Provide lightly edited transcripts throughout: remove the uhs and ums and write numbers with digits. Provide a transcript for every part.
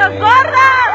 los gordos!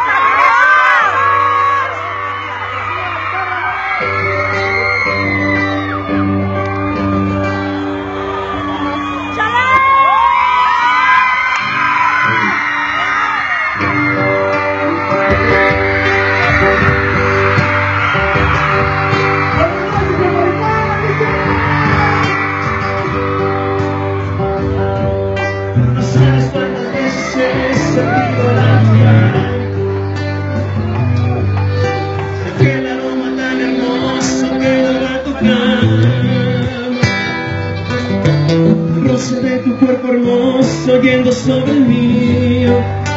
Aquel aroma tan hermoso que dura tu cama, el roce de tu cuerpo hermoso yendo sobre el mío,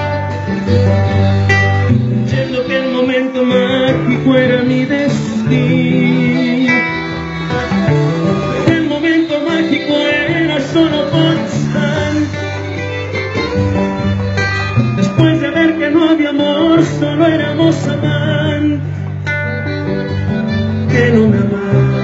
creyendo que el momento mágico era mi destino. El momento mágico era solo por instante. Después de ver que no había amor, solo éramos amantes, que no me amaban.